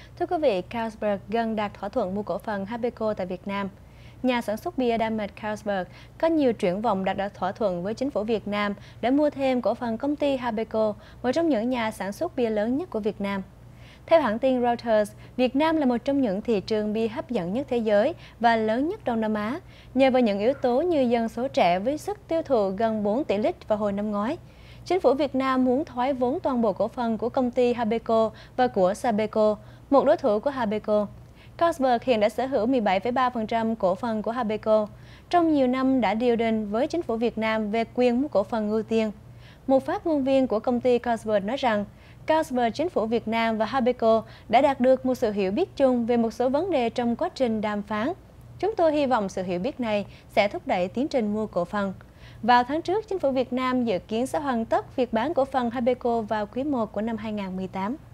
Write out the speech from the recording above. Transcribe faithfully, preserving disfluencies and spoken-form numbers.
Thưa quý vị, Carlsberg gần đạt thỏa thuận mua cổ phần Habeco tại Việt Nam. Nhà sản xuất bia đa mạch Carlsberg có nhiều triển vọng đạt được thỏa thuận với chính phủ Việt Nam để mua thêm cổ phần công ty Habeco, một trong những nhà sản xuất bia lớn nhất của Việt Nam. Theo hãng tin Reuters, Việt Nam là một trong những thị trường bia hấp dẫn nhất thế giới và lớn nhất Đông Nam Á, nhờ vào những yếu tố như dân số trẻ với sức tiêu thụ gần bốn tỷ lít vào hồi năm ngoái. Chính phủ Việt Nam muốn thoái vốn toàn bộ cổ phần của công ty Habeco và của Sabeco, một đối thủ của Habeco. Carlsberg hiện đã sở hữu mười bảy phẩy ba phần trăm cổ phần của Habeco, trong nhiều năm đã deal định với chính phủ Việt Nam về quyền mua cổ phần ưu tiên. Một phát ngôn viên của công ty Carlsberg nói rằng, Carlsberg, chính phủ Việt Nam và Habeco đã đạt được một sự hiểu biết chung về một số vấn đề trong quá trình đàm phán. Chúng tôi hy vọng sự hiểu biết này sẽ thúc đẩy tiến trình mua cổ phần. Vào tháng trước, chính phủ Việt Nam dự kiến sẽ hoàn tất việc bán cổ phần Habeco vào quý một của năm hai nghìn không trăm mười tám.